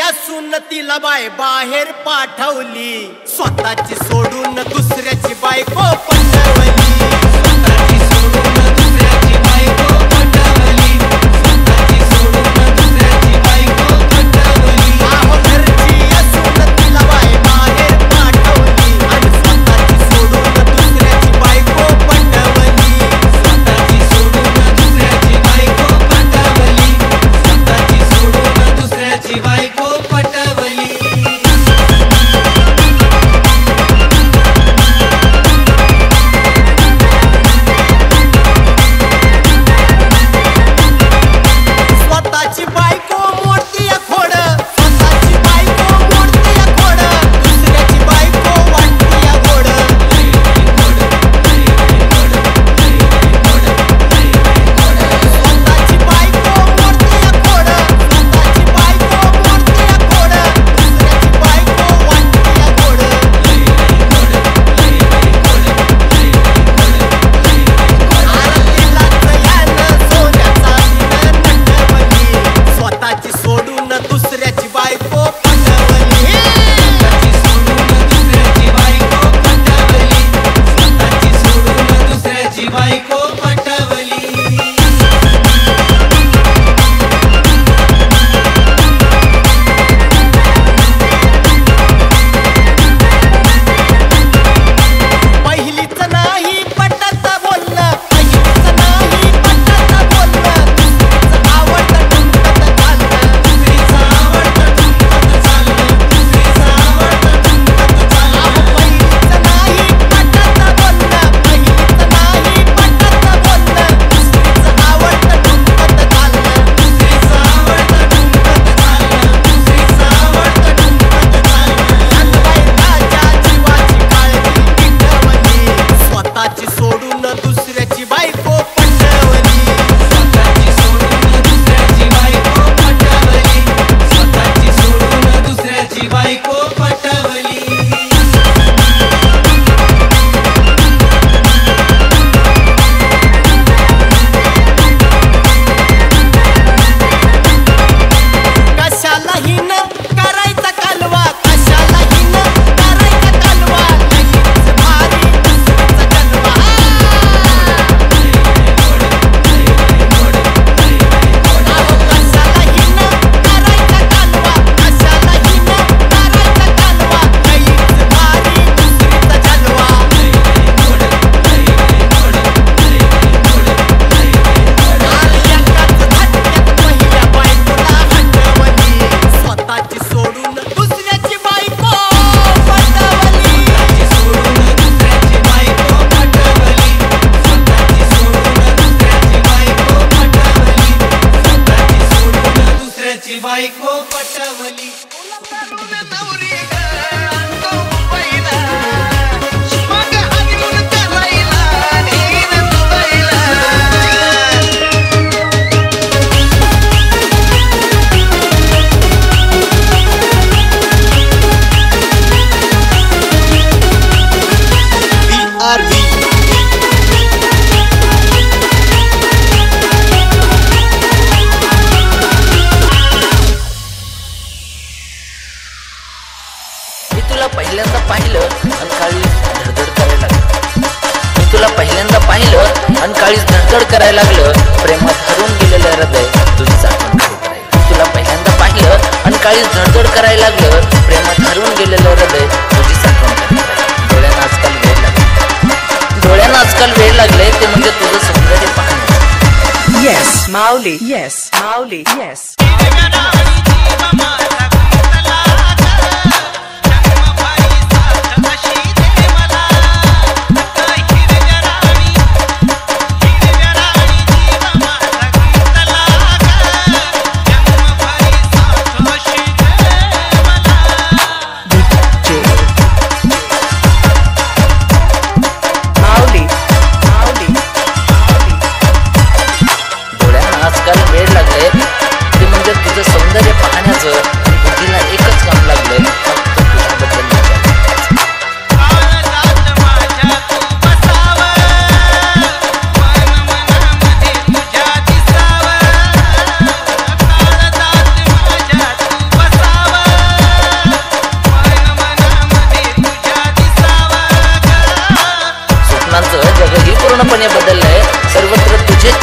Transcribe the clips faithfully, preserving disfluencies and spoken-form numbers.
असून तिला बाय बाहेर पाठवली, स्वतःची सोडून दुसऱ्याची बायको पटवली, स्वतःची सोडून दुसऱ्याची बायको पटवली, स्वतःची सोडून दुसऱ्याची बायको पटवली। आहो घरची असून तिला बाय बाहेर पाठवली आणि स्वतःची सोडून दुसऱ्याची बायको पटवली, स्वतःची सोडून दुसऱ्याची बायको पटवली, स्वतःची सोडून दुसऱ्याची बायको पटवली। स्वतःची बायको मोडती खोड, स्वतःची बायको मोडती खोड, दुसऱ्याची बायको वाटती गोड, स्वतःची बायको मोडती खोड, स्वतःची बायको मोडती खोड, दुसऱ्याची बायको वाटती गोड, स्वतःची सोडून दुसऱ्याची बायको पटवली, स्वतःची सोडून दुसऱ्याची बायको पटवली, स्वतःची सोडून दुसऱ्याची बायको पटवली। पहिलीच नाही पटत बोलणं, पहिलीच नाही पटत बोलणं, दुसरीच आवडतं ठुमकत चालणं, दुसरीच आवडतं ठुमकत चालणं, दुसरीच आवडतं ठुमकत चालणं। पहिलीच नाही पटत बोलणं, पहिलीच नाही पटत बोलणं, दुसरीच आवडतं ठुमकत चालणं, दुसरीच आवडतं ठुमकत चालणं, दुसरीच आवडतं ठुमकत चालणं। अनबाई राजा जीवाची काळजी टिकवली, स्वतःची सोडून दुसऱ्याची बायको पटवली, स्वतःची सोडून दुसऱ्याची बायको पटवली, स्वतःची सोडून दुसऱ्याची बायको पटवली। कशालाही न करायचा कालवा, कशालाही न करायचा कालवा, लगीच भारी दुसरीचा जलवा। आहो कशालाही न करायचा कालवा, कशालाही न करायचा कालवा, लगीच भारी दुसरीचा जलवा। एकाच धक्क्यात पहिल्या बायकोला हटवली, स्वतःची सोडून दुसऱ्याची बायको पटवली, स्वतःची सोडून दुसऱ्याची बायको पटवली, स्वतःची सोडून दुसऱ्याची बायको पटवली, स्वतःची सोडून दुसऱ्याची बायको पटवली। मी तुला पहिल्यांदा पाहिलं आणि काळीच धडधड करायला लागलं, मी तुला पहिल्यांदा पाहिलं आणि काळीच धडधड करायला लागलं, प्रेमात हरवून गेलेलं हृदय तुझी आठवण करीत राहिलं। तुला पहिल्यांदा पाहिलं आणि काळीच धडधड करायला लागलं, प्रेमात हरवून गेलेलं हृदय तुझी आठवण करीत राहिलं। डोळ्यांना आजकाल वेळ लागले, डोळ्यांना आजकाल वेळ लागले ते म्हणजे तुझं सौंदर्य पाहणं। Yes, Mauli. Yes, Mauli. Yes. Mauli. Mauli. डोळ्यांना आजकाल वेळ लागले ते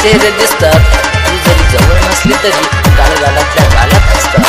चेहरे दिसतात, तू जरी जवळ नसली तरी काळ गालातल्या गालात असतात.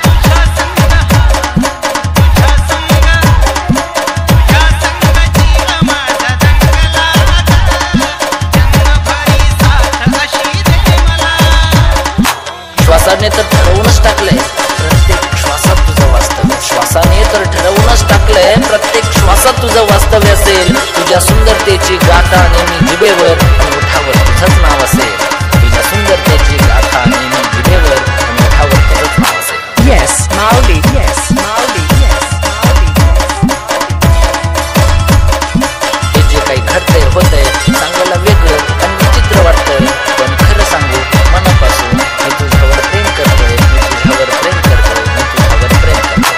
श्वासाने तर ठरवूनच टाकलंय प्रत्येक श्वासात तुझं वास्तव्य. श्वासाने तर ठरवूनच टाकलंय प्रत्येक श्वासात तुझं वास्तव्य असेल. तुझ्या सुंदरतेची गाथा नेहमी जिभेवर आणि ओठावर तुझंच नाव असेल. तुझ्या सुंदरतेची गाथा नेहमी जिभेवर आणि ओठावर तुझंच नाव असेल. Yes, Mauli. Yes, Mauli. Yes, हे जे काही घडतंय होतंय सांगायला वेगळं आणि विचित्र वाटतंय, पण खरं सांगू मनापासून मी तुझ्यावर प्रेम करतोय, मी तुझ्यावर प्रेम करतोय, मी तुझ्यावर प्रेम करतोय.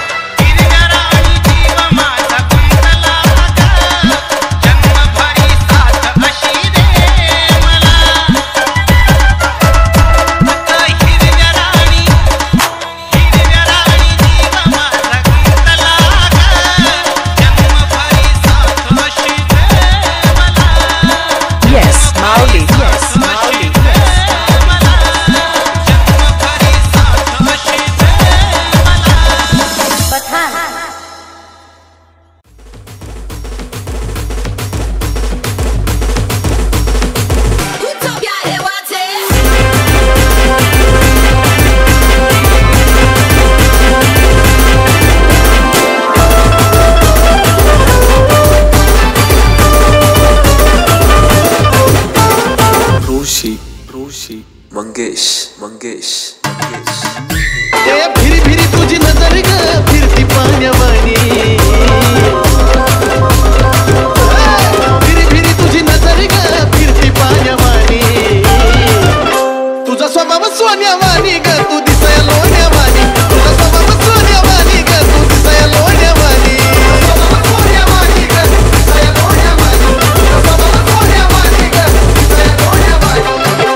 Yes, Mauli. Yes, Mauli. Roshi Roshi Mangesh Mangesh Mangesh ए फिरी फिरी तुझी नजर ग फिरती पाण्यावानी. फिरी फिरी तुझी नजर ग फिरती पाण्यावानी. तुझा स्वभाव सोन्यावानी ग तू दिसाय लोण्यावानी. तुझा स्वभाव सोन्यावानी ग तू दिसाय लोण्यावानी. सोन्यावानी ग दिसाय लोण्यावानी. तुझा स्वभाव सोन्यावानी ग दिसाय लोण्यावानी.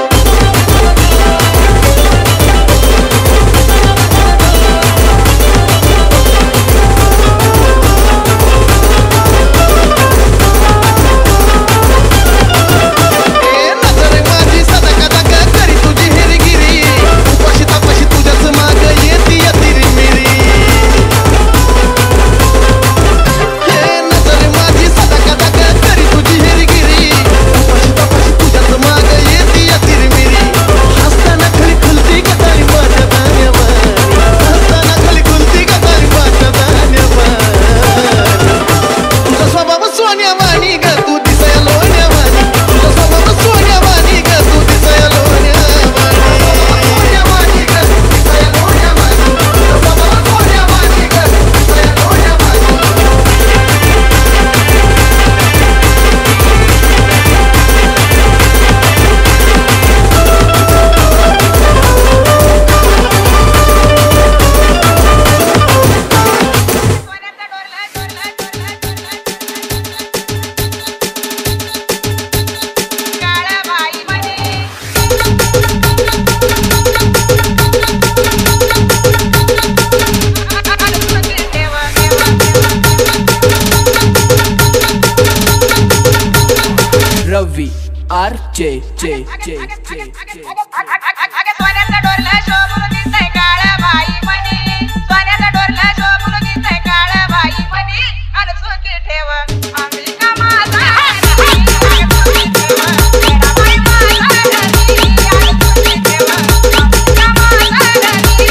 रवी आर जे जे जे जे सोन्याचा डोरला शोभून दिसतंय काळ्या बाई म्हणी. सोन्याचा डोरला शोभून दिसतंय काळ्या बाई म्हणी. अन सुखी ठेव अंबिका माझा सुखी ठेव येडाबाई माझा धनी. अन सुखी ठेव अंबिका माझा धनी.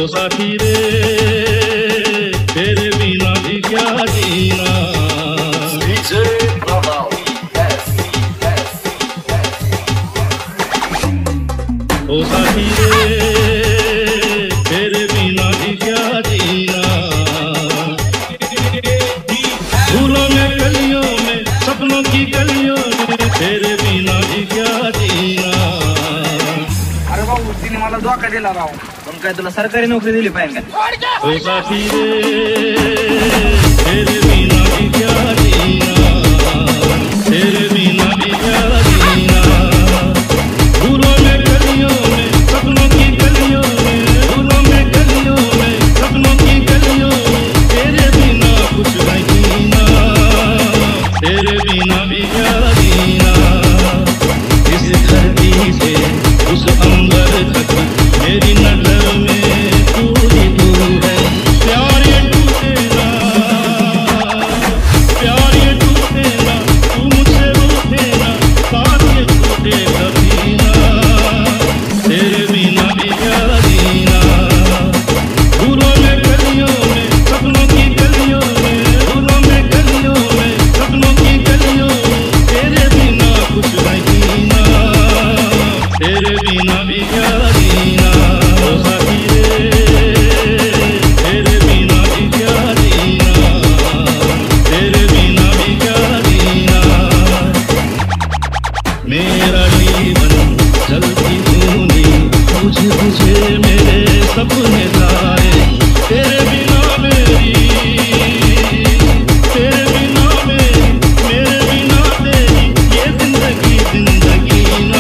ओ साथी रे तेरे बिना भी क्या जीना। ओ साथी रे तेरे बिना भी क्या जीना। फूलों में कलियों में सपनों की गलियों में तेरे बिना भी क्या जीना। अरे भाऊ तिने मला धोका दिला राव, पण काय तुला सरकारी नोकरी दिली पाहिजे का? ओ साथी रे तेरे बिना भी क्या जीना। तेरे बिना भी क्या जीना। फूलों में कलियों में सपनों की गलियों में फूलों में गलियों में सपनों की गलियों में तेरे बिना कुछ नहीं जीना। तेरे बिना भी क्या जीना। इस धरती से उस अंबर तक मेरी नजर में तू ही तू है। प्यार ये टूटे ना प्यार ये टूटे ना तू मुझसे रूठे ना साथ ये टूटे कभी ना। तेरे बिना भी क्या जीना। फूलों में गलियों में सपनों की गलियों में फूलों में गलियों में सपनों की गलियों में तेरे बिना कुछ नहीं जीना। तेरे बिना भी क्या जीना। ओ साथी रे तेरे बिना भी क्या जीना। तेरे बिना भी क्या जीना। मेरा जीवन जलती धूनी तुझे तुझे मेरे सपने लाए। तेरे बिना मेरी तेरे बिना मेरी मेरे बिना तेरी ये जिंदगी जिंदगी ना।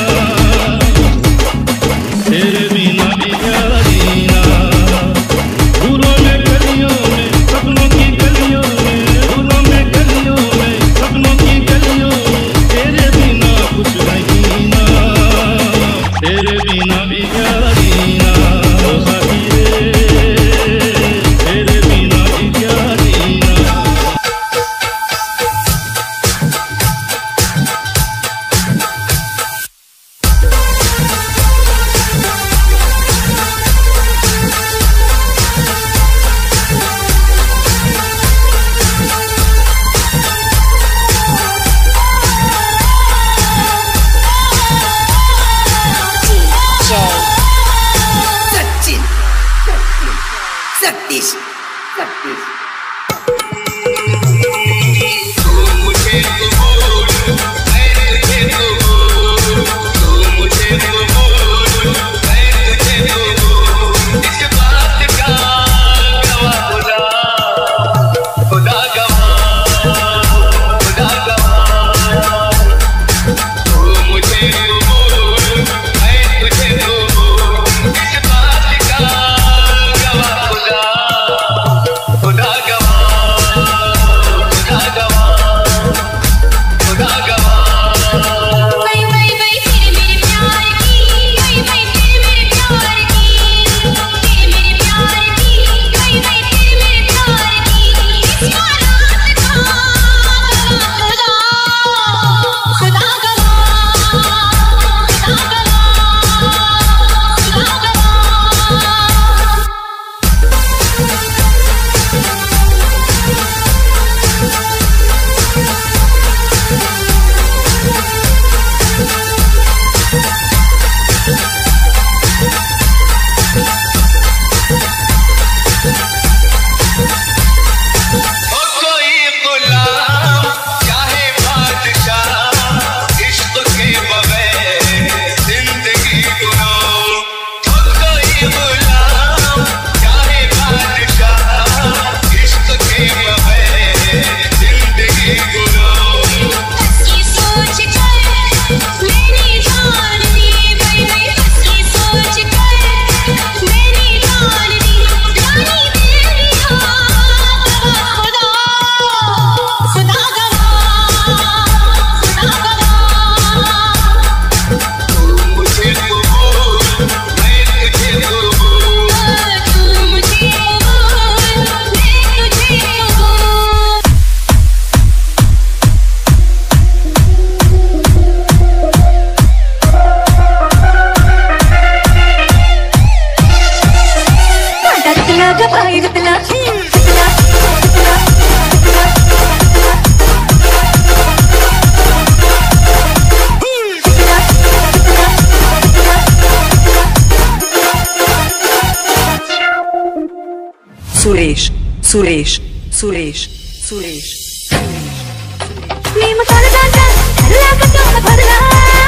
तेरे बिना भी क्या जीना। फूलों में गलियों में सपनों की गलियों में फूलों में गलियों में सपनों की गलियों में तेरे बिना कुछ नहीं जीना। तेरे बिना भी क्या जीना। ओ साथी रे तेरे बिना भी क्या जीना। Sachin Satish Satish Suresh, Suresh, Suresh. प्रेम करदाचा ठरला का केवढा भरला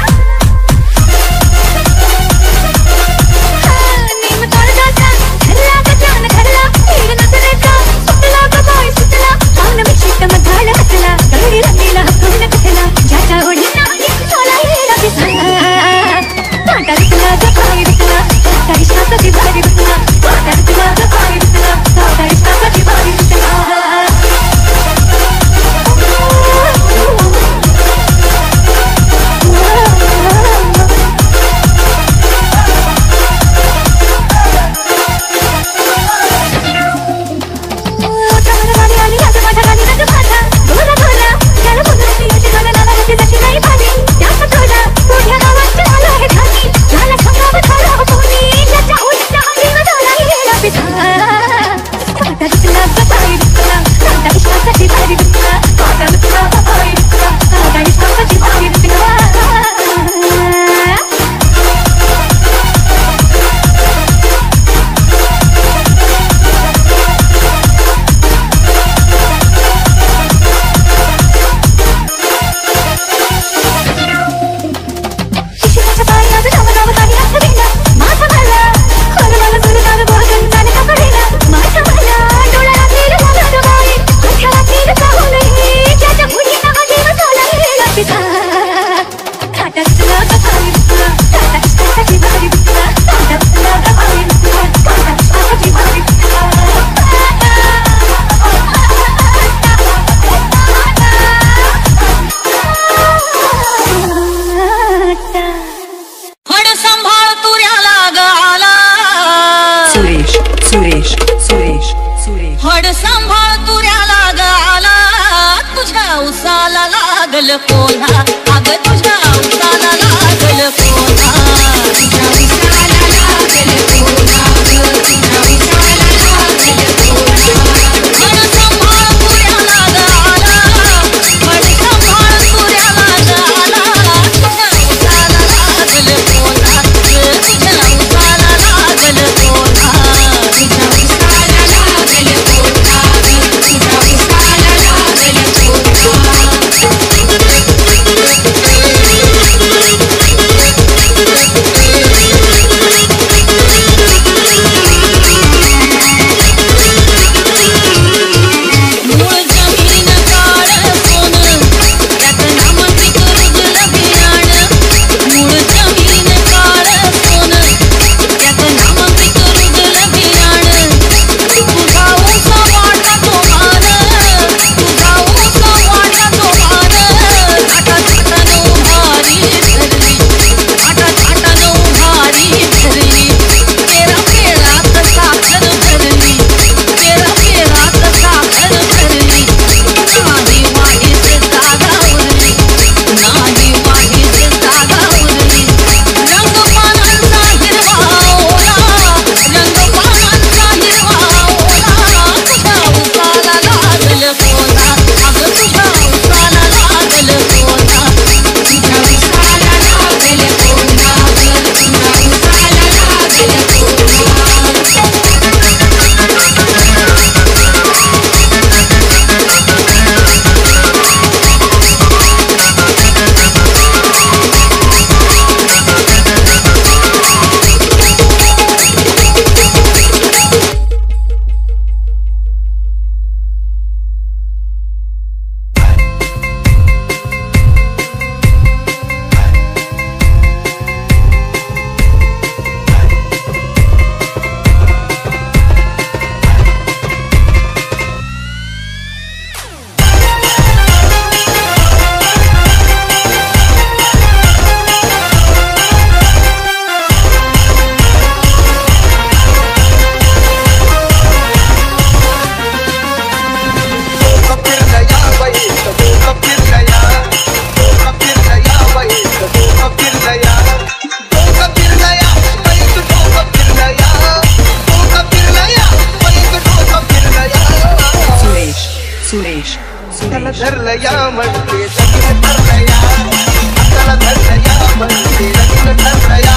प्रेम करदाचा ठरला का केवढा ठरला तीर नजरेचा सुटला का बाई सुटला पान मिश्रित मधाळ हसला गौरी रंगीला हसून कथला ज्याच्या ओढीना सोला हिरा पिसला काटा विकला का भाई विकला काटा इश्काचा भारी विकला काटा विकला का भाई विकला काटा इश्काचा भारी विकला धरलया म्हणते लग्न ठरलया हाताला धरलया म्हणते लग्न ठरलया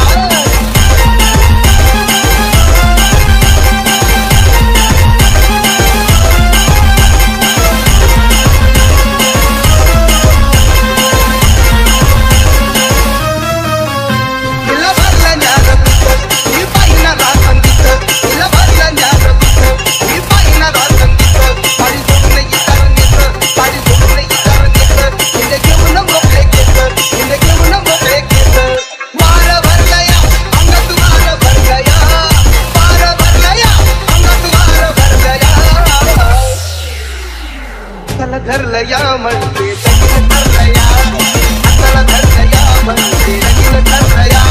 चल धरलं या म्हणते लगीन ठरलं या, चल धरलं या म्हणते लगीन ठरलं या.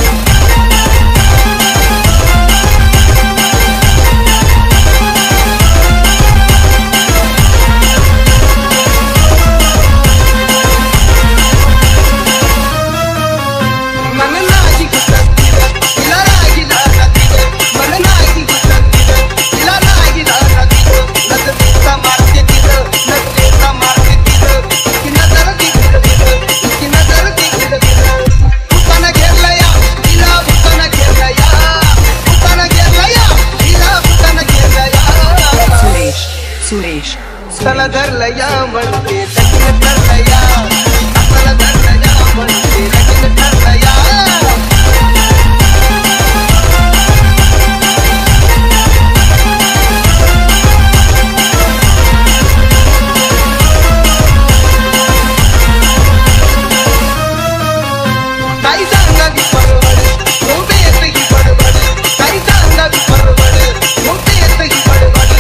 सुरेश चला धरलं या म्हणते लगीन ठरलं या, चला धरलं या म्हणते लगीन ठरलं या. काही सांगावी परवड झोप येत ही बडबड, काही सांगावी परवड झोप येत ही बडबड.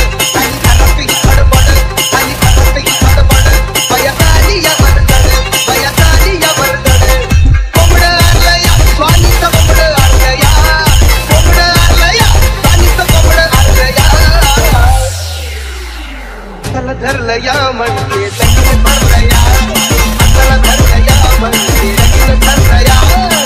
धरलं या म्हणते लगीन ठरलं या, चला धरलं या म्हणते लगीन ठरलं या.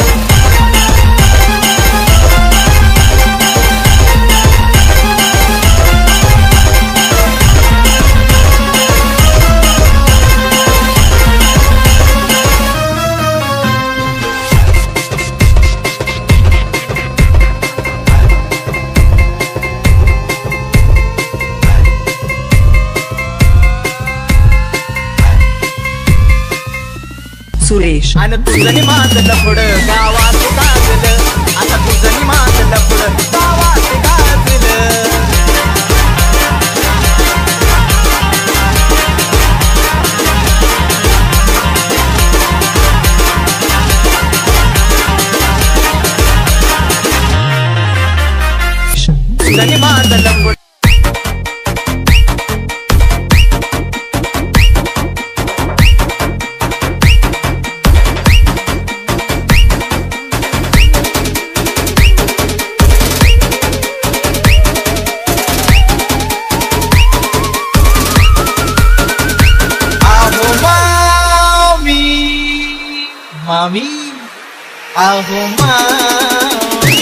सुरेश आणि तुझं माजलं पुढं गावात गाजलं, आता तुझं माजलं पुढं गावात गाजलं. तुझं माजलं पुढं मामी आहो मामी.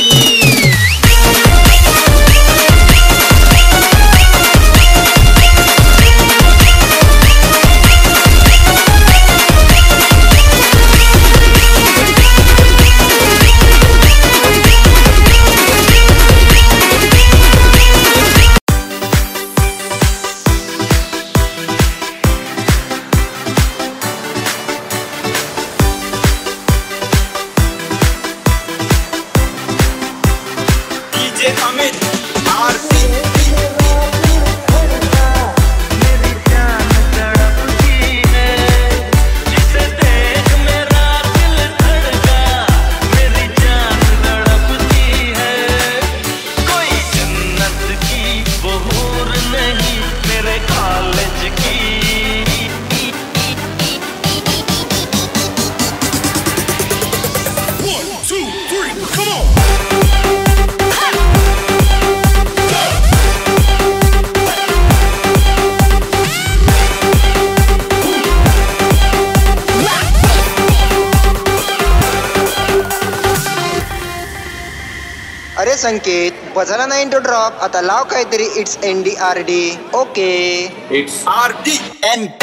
अरे संकेत बजाला नाही इंटो ड्रॉप, आता लाव काहीतरी it's N D R D. Okay it's R D N D.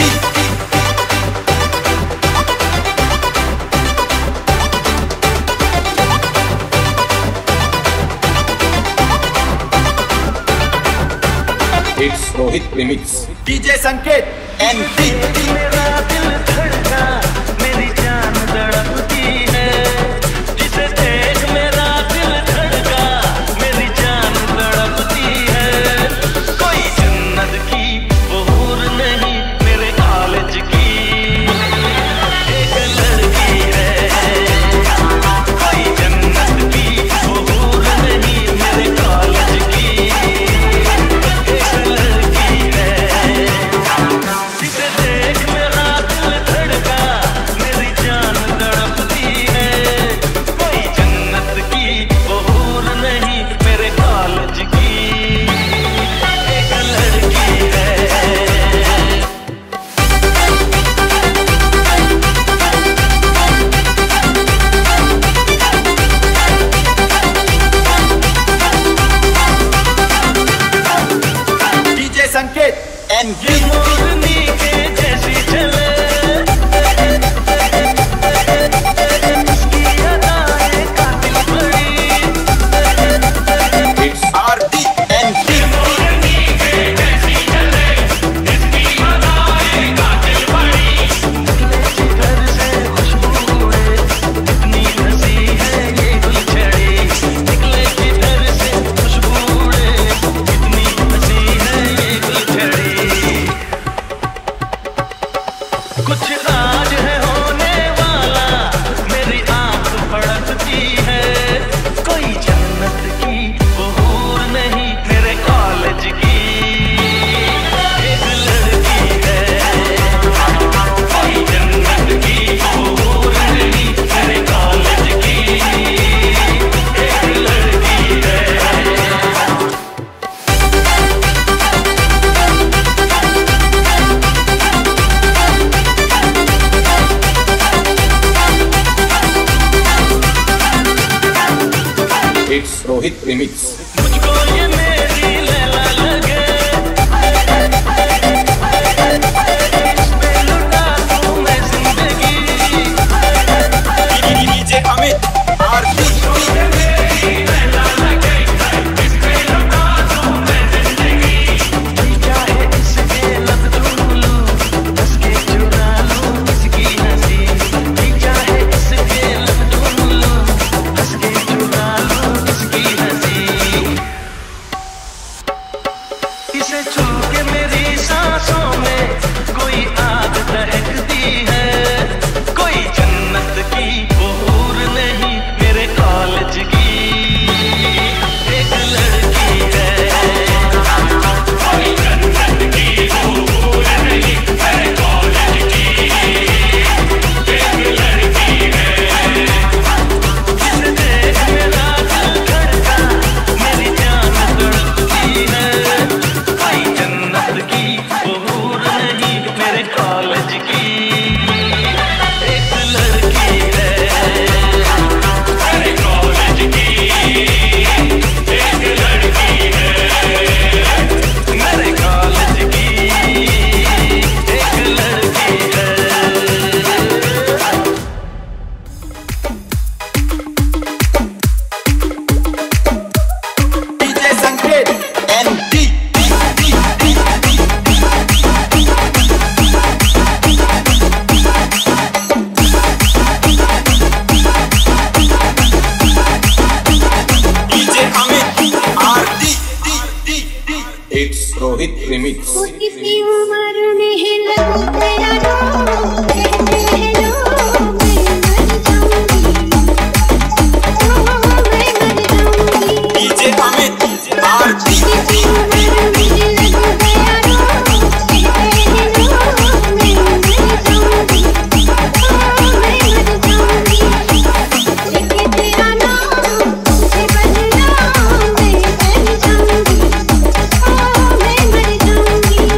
It's Rohit remix DJ Sanket N D. मेरा दिल धड़का मेरी जान तड़पती है, जिसे देख मेरा दिल धड़का मेरी जान तड़पती है. कोई जन्नत की वो हूर नहीं मेरे कॉलेज की एक लड़की है. कोई जन्नत की वो हूर नहीं मेरे कॉलेज की एक लड़की है, जिसे रोहित रिमिक्स। मुझको ये मेरी लैला लगे, इस पे लुटा दूं मैं जिंदगी। डीजे अमित आरती। इसे छू के मेरी सांसों में कोई आग दहकती है, कोई जन्नत की बूर नहीं मेरे कॉलेज की एक लड़की है, कोई जन्नत की बूर नहीं मेरे कॉलेज की एक लड़की है, जिसे देख मेरा दिल धड़का मेरी जान तड़पती है, जन्नत की बहूर नहीं मेरे कॉलेज की एक लड़की है, मेरे कॉलेज की एक लड़की है, मेरे कॉलेज की एक लड़की है। डीजे संकेत एनटी। रोहित रिमिक्स। किसी उम्र नहीं लगते यारो, कहते हैं लोग मैं मर जाऊंगी, ओ मैं मर जाऊंगी। डीजे अमित आरती। किसी उम्र नहीं लगते यारो, कहते हैं लोग मैं मर जाऊंगी, ओ मैं मर जाऊंगी। लेके तेरा नाम तुझे बदनाम मैं कर जाऊंगी, ओ मैं मर जाऊंगी।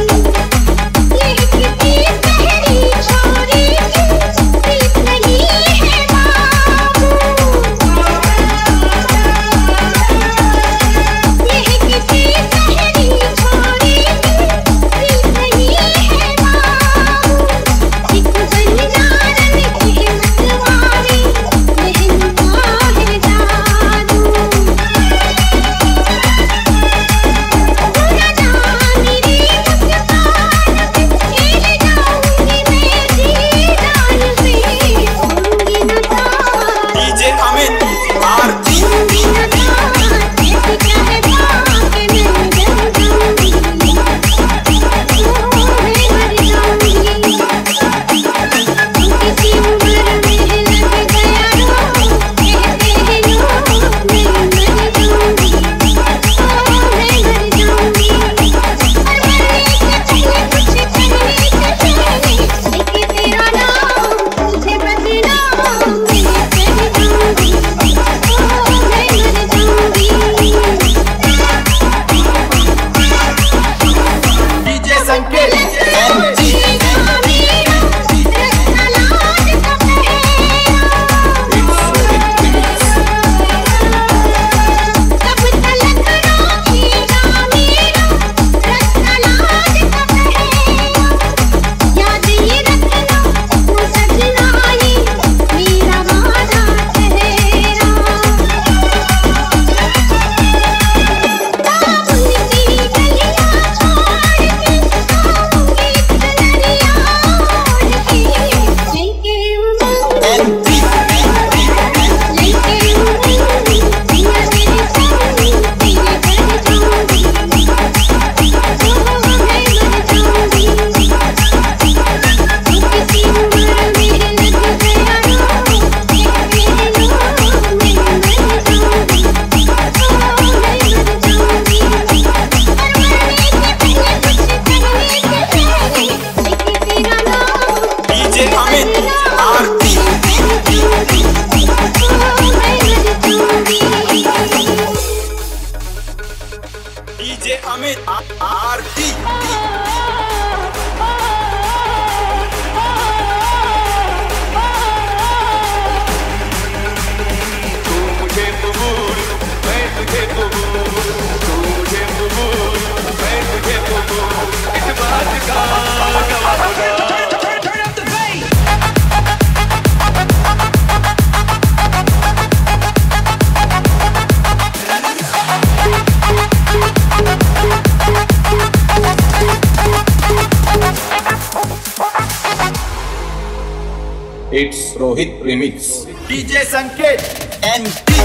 It's Rohit Remix. D J Sanket and D.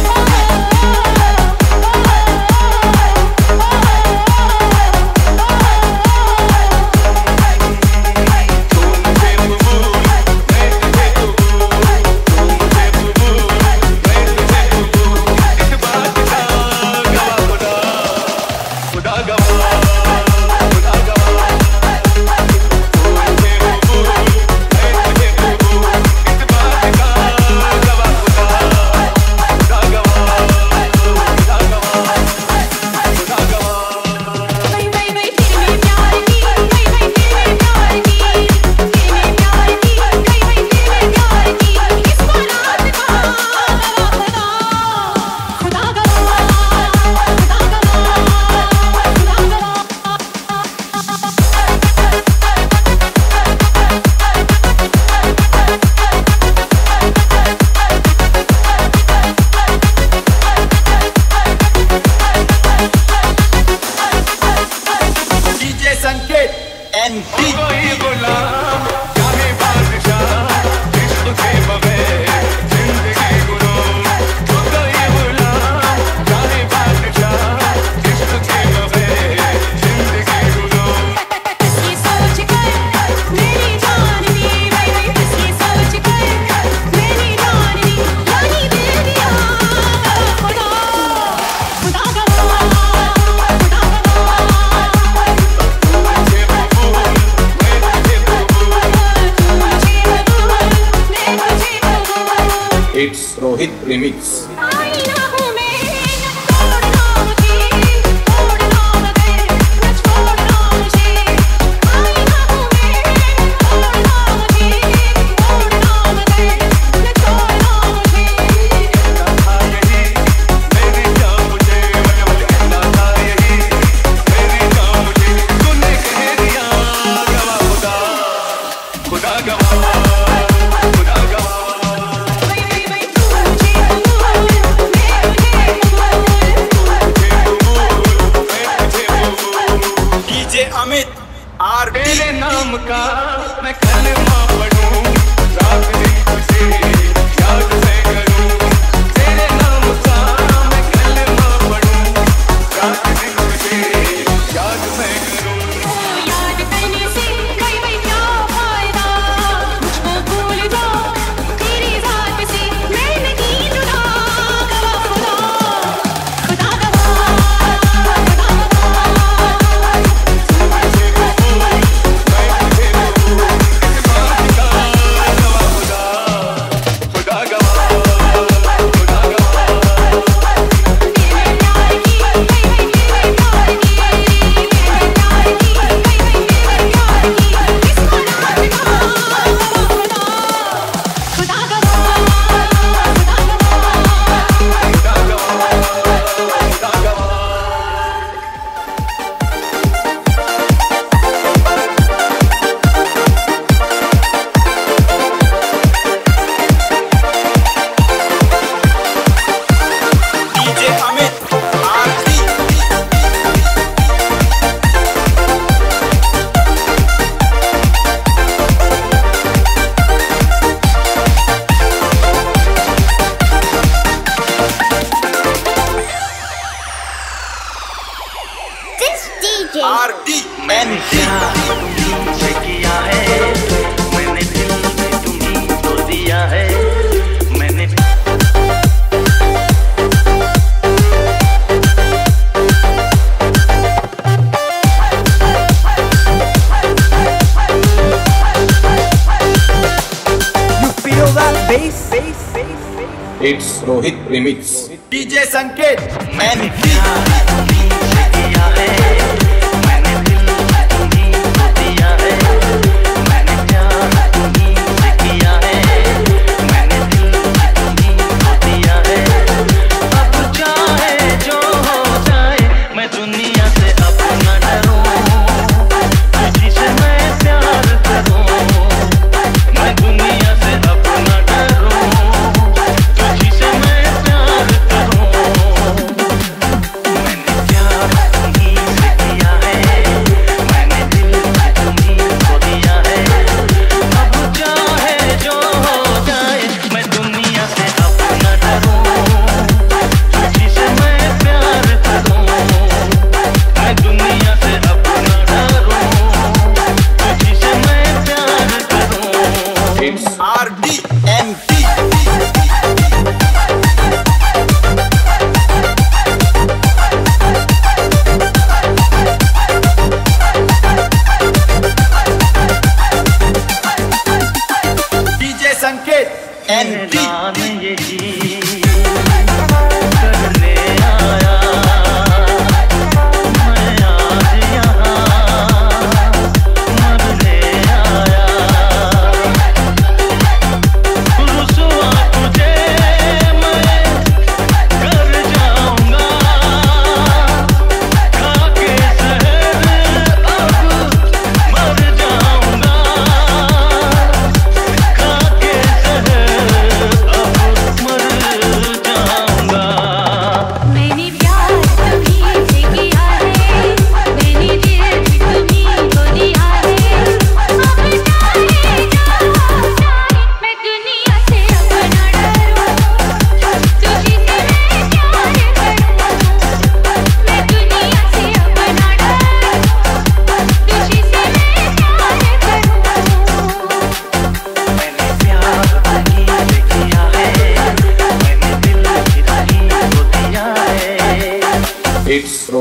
It's Rohit Remix. Amit R तेरे नाम का मैं कलमा पढ़ूं, रात दिन तुझे याद से करूं। तेरे नाम का मैं कलमा पढ़ूं, रात दिन तुझे याद से करूं। याद करने से कोई भाई क्या फायदा, मुझको भूल जा तेरी जात से मैं नहीं जुदा। गवा खुदा खुदा गवा आर डी मैंने तुमसे किया है, मैंने दिल में तुम्हीं को दिया है। मैंने You feel that bass? It's Rohit Remix. D J Sanket मैंने तुमसे किया है,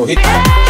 Rohit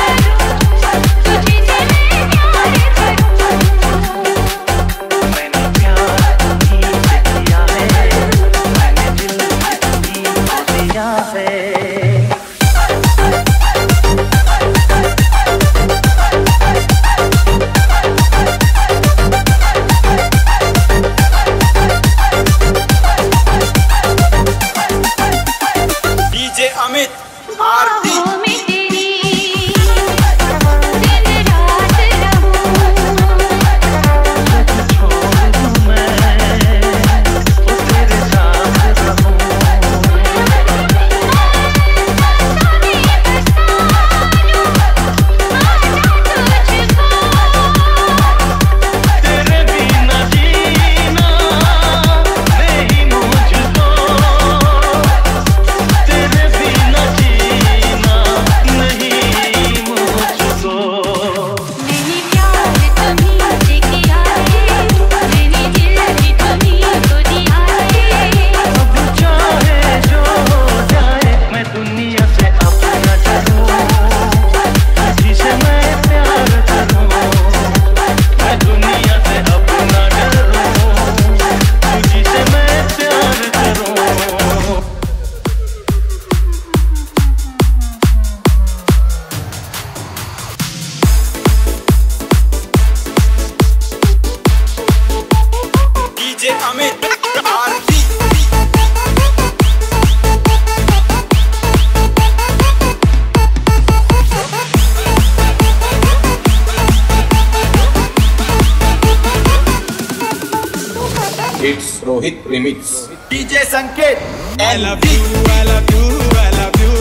Rohit remix DJ Sanket I love you, I love you, I love you,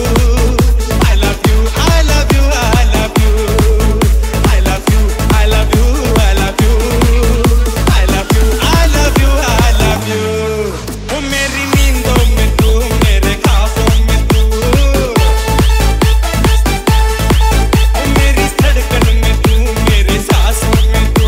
I love you, I love you, I love you, I love you, I love you, I love you, I love you, I love you, I love you. वो मेरी नींदों में तू, मेरे ख्वाबों में तू, वो मेरी धड़कन में तू, मेरी सांसों में तू,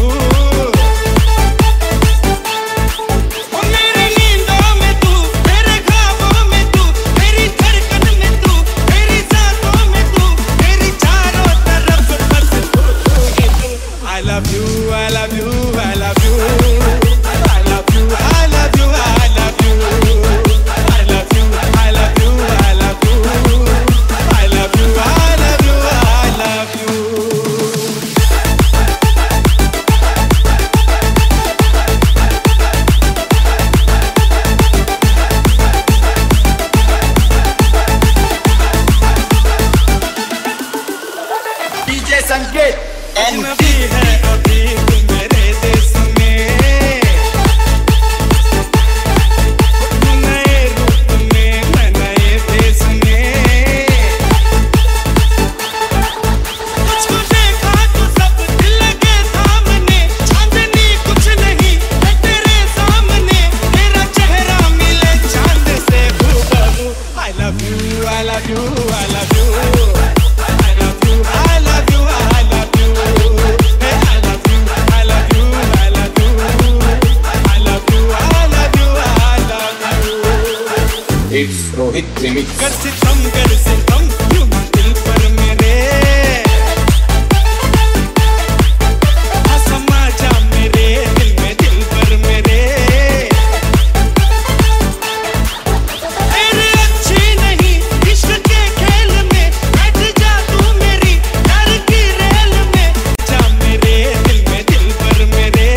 वो मेरी नींदों में तू, मेरे ख्वाबों में तू, मेरी धड़कन में तू, मेरी सांसों में तू, मेरी चारों तरफ बस तू ही तू. I love you, I love you, I love you, I love you, I love you, I love you, I love you, I love you, I love you, I love you, I love you, I love you. DJ Sanket नदी है अभी तू मेरे देश में, तू नए रूप में, मैं नए देश में, तुझको देखा तो सब दिल लगे सामने, चांदनी कुछ नहीं है तेरे सामने, तेरा चेहरा मिले चांद से हूबहू. I love you, I love you, I love you, I love you, I love you, I love you. Hey, I love you, I love you, I love you, I love you, I love you, I love you. It's Rohit remix कर सितम कर सितम यूं दिल पर मेरे, आ समा जा मेरे दिल में दिल पर मेरे, तेरे अच्छी नहीं इश्क के खेल में, बैठ जा तू मेरी प्यार की रेल में, जा मेरे दिल में दिल पर मेरे,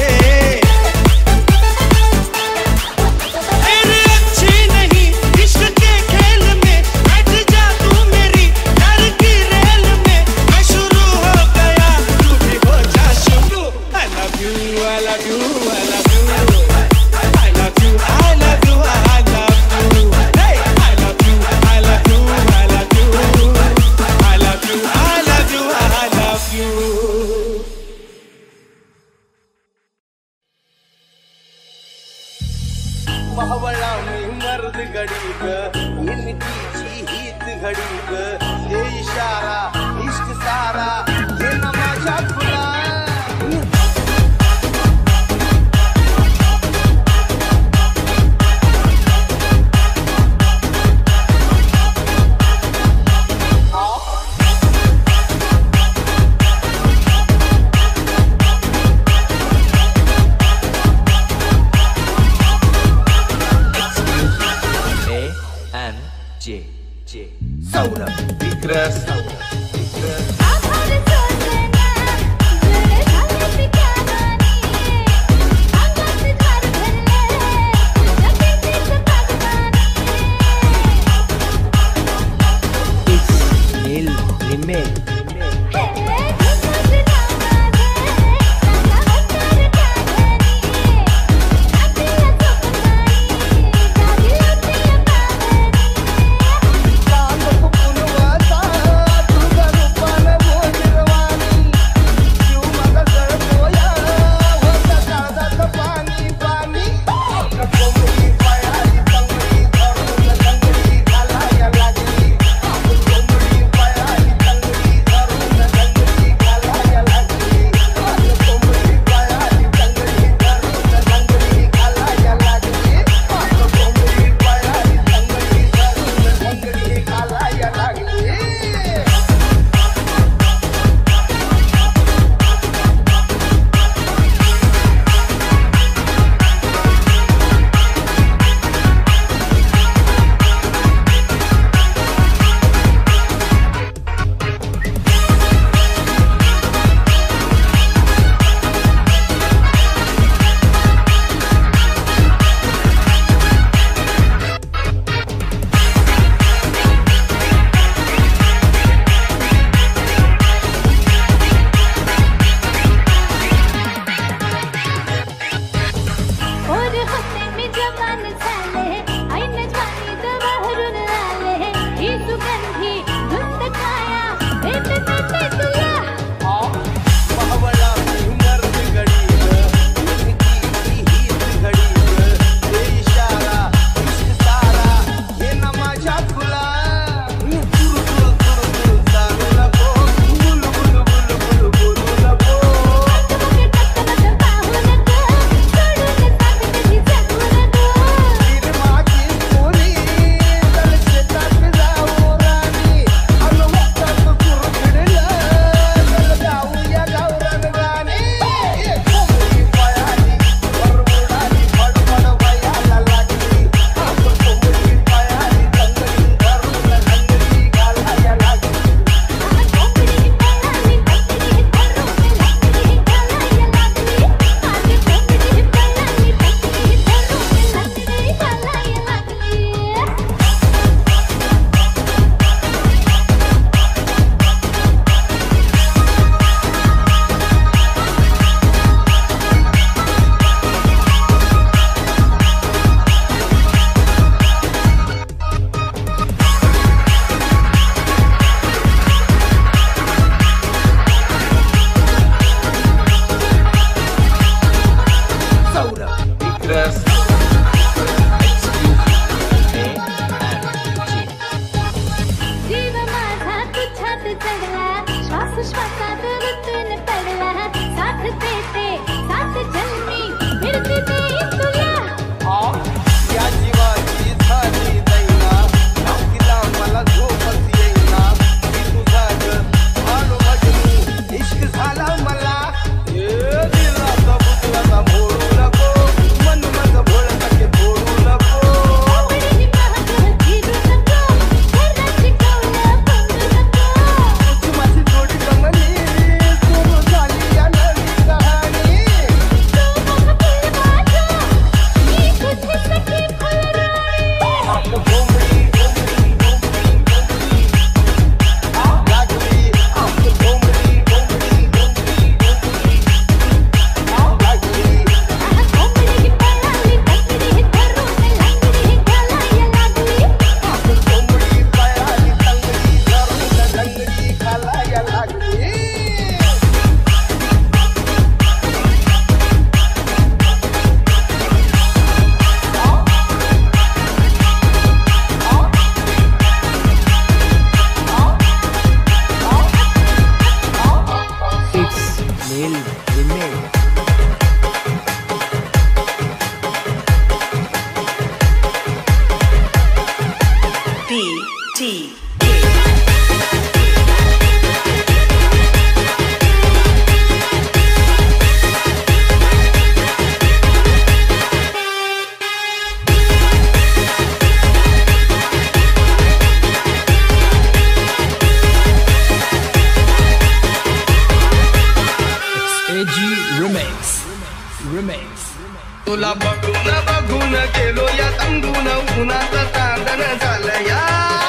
तेरे अच्छी नहीं इश्क के खेल में, बैठ जा तू मेरी प्यार की रेल में, मैं शुरू हो गया तू भी हो जा शुरू. I love you, I love you, I love you, I love you, I love you, I love you. Hey, I love you, I love you, I love you, I love you, I love you, I love you. मावळा मी मर्द गडीक इनकी हीत घडीक हे इशारा इश्क सारा हे ना माझ्या फुला सौरभ विक्रस Thank you. तुला बघून बघून गेलो या तंगून उन्हाचं चांदण झालं या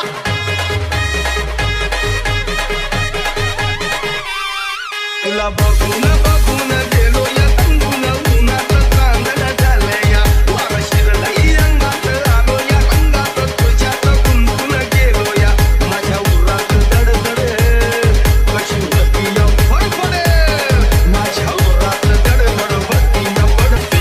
तुला बघून बघून गेलो या तंगून उन्हाचं चांदण झालं या वारा शिरलंय अंगात आलो या अंगात तुझ्यात गुंतून गेलो या माझ्या उरात दडदड कशी होती या फडफड माझ्या उरात दडदड होती या फडफड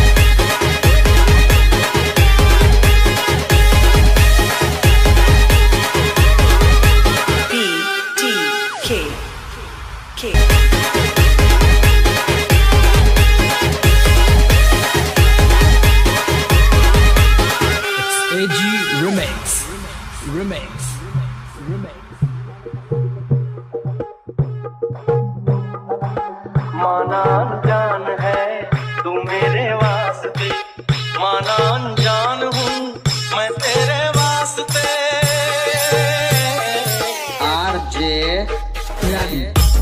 माना जान है तू मेरे वास्ते माना जान हूँ मैं तेरे वास्ते आरजे रवि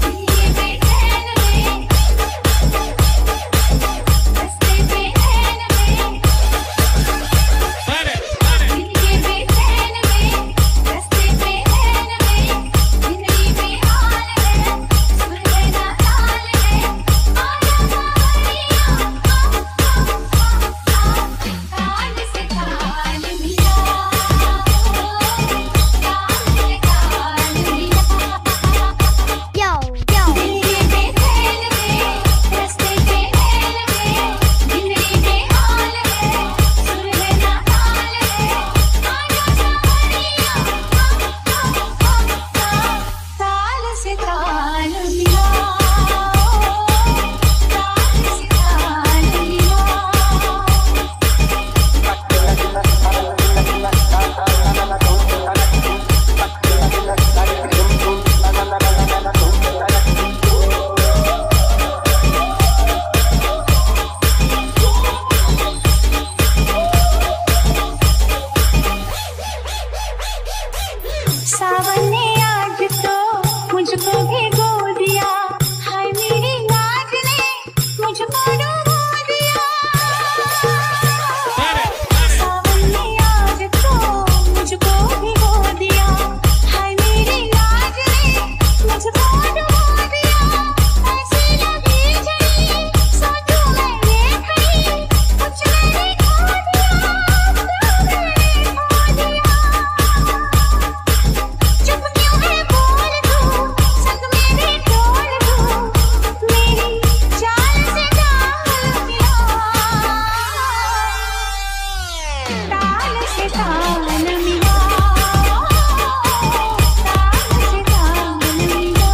सावन ने आज तो मुझको भिगो दिया हाय मेरी नाज ने मुझको डुबो दिया सावन ने आज तो मुझको भिगो दिया हाय मेरी नाज ने मुझको डुबो दिया ऐसी लगी जड़ी सोचूं मैंने खड़ी कुछ मैंने खो दिया तो मैंने खो दिया चुप क्यों है बोल तू संग मेरे ढोल तू मेरी चाल से ताल मिला ताल से ताल मिला ताल से ताल मिला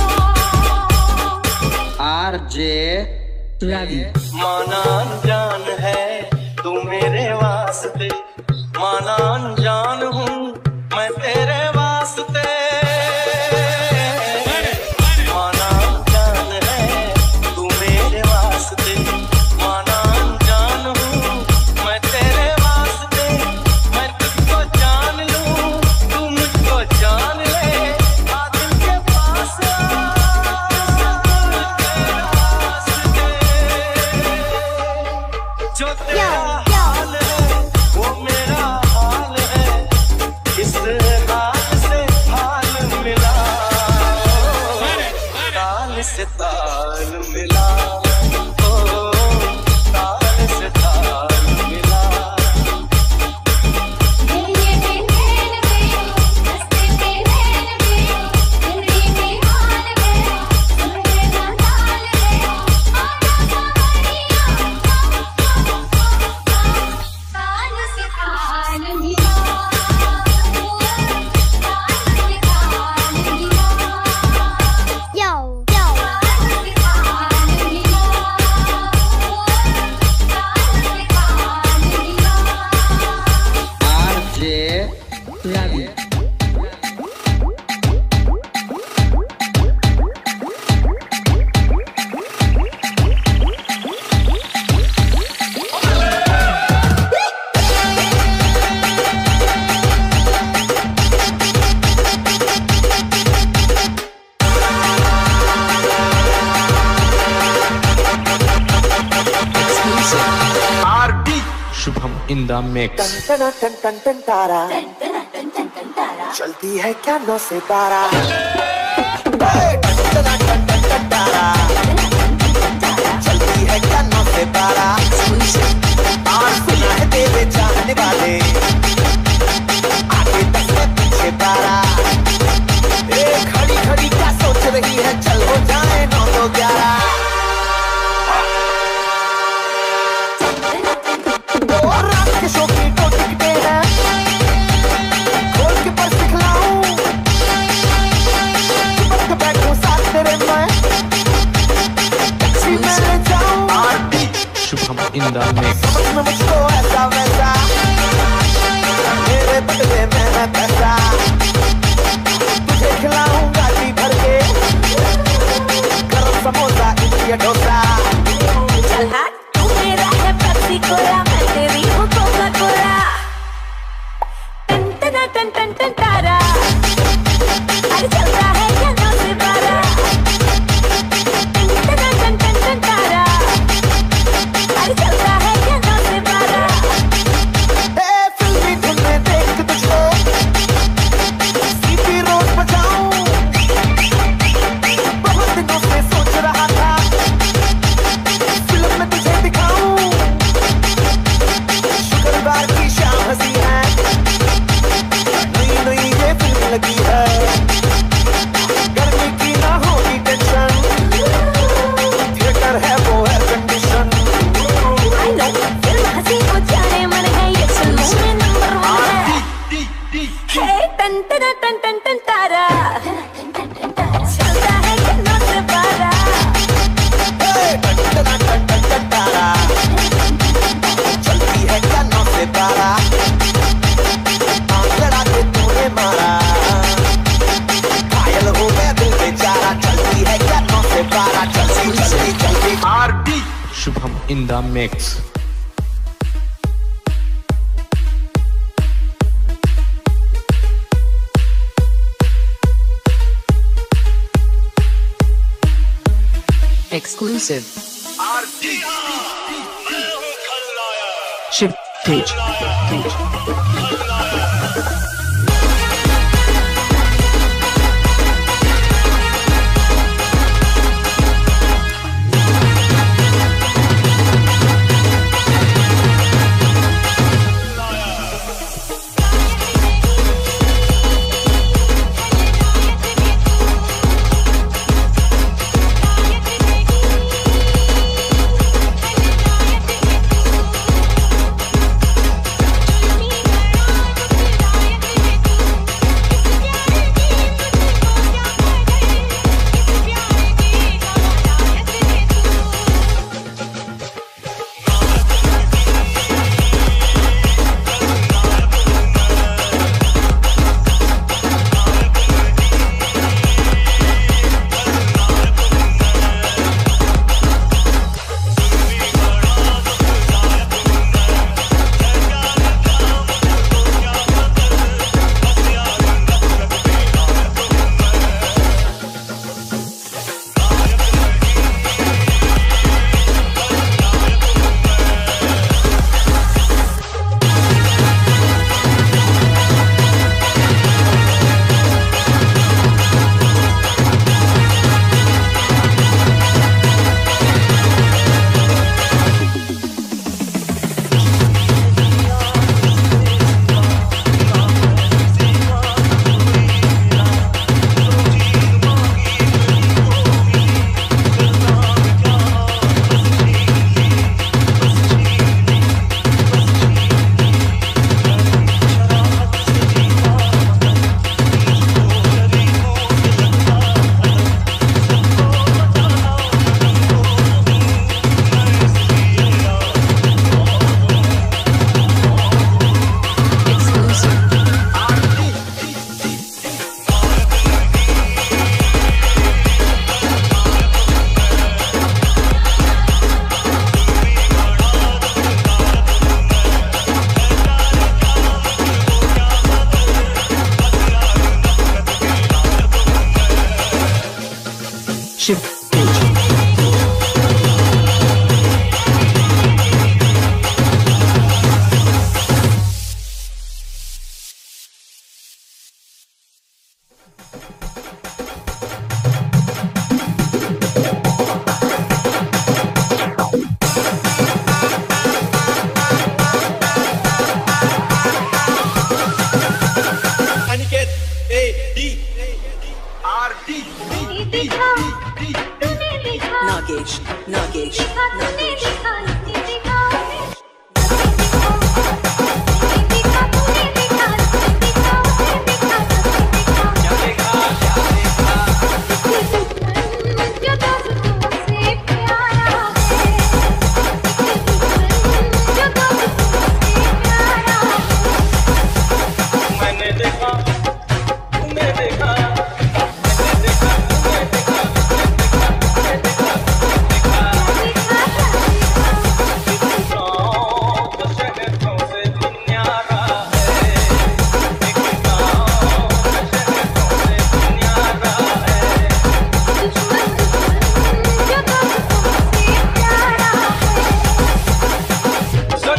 आरजे रवि माना जान है तू मेरे वास्ते माना जान हूँ मैं तेरे वास्ते माना जान है तू मेरे वास्ते माना जान हूँ मैं तेरे वास्ते मैं तुझको जान लूँ तू मुझको जान ले आ दिल के पास आ जो तेरा हाल है वो मेरा हाल है इस हाल से हाल मिला ताल से ताल मिला ओ ताल से ताल मिला दिल में दिल में रस्ते पे नैन में दिल में हाल में सुने ना ताल में आजा सावरिया शुभम इन द मिक्स। टन टन टन टन तारा चलती है क्या नौ से बारह। टन टन टन टन टन तारा चलती है क्या नौ से बारह। और सुना है तेरे चाहने वाले आगे दस में पीछे बारह। ए खड़ी खड़ी क्या सोच रही है, चल हो जाए नौ दो ग्यारह। के शो की दो टिकटें हैं, खोल के पर्स दिखलाऊं, चिपक के बैठूं साथ तेरे मैं, टैक्सी में ले जाऊं। Shubham in the mix. समझ में मुझको ऐसा वैसा, मेरे बदले में है पैसा, तुझे खिलाऊं गाड़ी भर के, गरम समोसा इडली डोसा। चल हाँ तू मेरा है पेप्सी कोला, मैं तेरी हूँ कोका कोला। टन टन टन टन टन तारा अरे चलता है क्या नौ से बारह। टन टन टन टन टन तारा अरे चलता है क्या नौ से बारह। ए फिल्मी धुन में देख तुझको सीपी रोड बजाऊं, बहुत दिनों से सोच रहा था फिल्म में तुझे दिखाऊं। शुक्रवार की शाम हंसी है, नई नई ये फिल्म लगी है, गर्मी की ना होगी टेंशन, थिएटर है वो air condition. I know film हंसी हो जाए मन है ये फिल्मों में नंबर वन है। हे टन टन टन टन टन तारा चलता है कि नौ से बारह। टन टन टन टन टन तारा चलती है क्या नौ से बारह। लड़ा के तूने मारा, घायल हो गया दिल बेचारा, चलती है क्या नौ से बारह। चलती चलती चलती आरटी Shubham in the mix. Exclusive. Shiv page. Page. Thank you.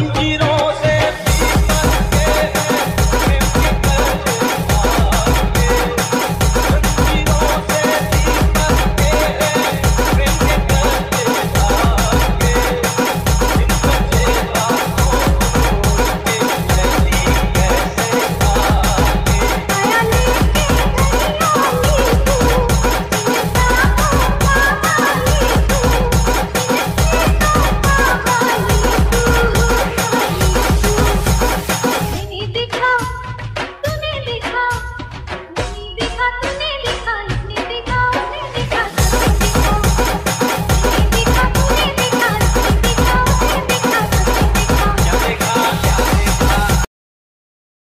आमची